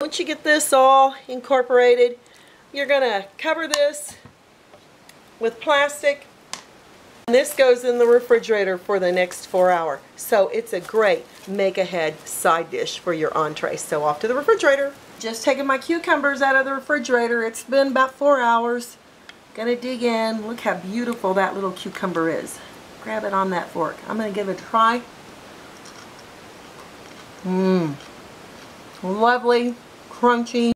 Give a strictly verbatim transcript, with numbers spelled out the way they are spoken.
Once you get this all incorporated, you're going to cover this with plastic. And this goes in the refrigerator for the next four hours. So it's a great make-ahead side dish for your entree. So off to the refrigerator. Just taking my cucumbers out of the refrigerator. It's been about four hours. Gonna dig in. Look how beautiful that little cucumber is. Grab it on that fork. I'm gonna give it a try. Mmm. Lovely, crunchy.